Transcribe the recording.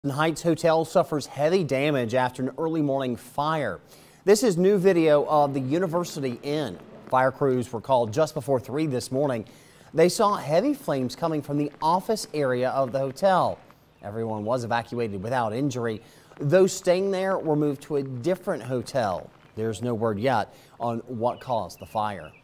Heights Hotel suffers heavy damage after an early morning fire. This is new video of the University Inn. Fire crews were called just before 3 this morning. They saw heavy flames coming from the office area of the hotel. Everyone was evacuated without injury. Those staying there were moved to a different hotel. There's no word yet on what caused the fire.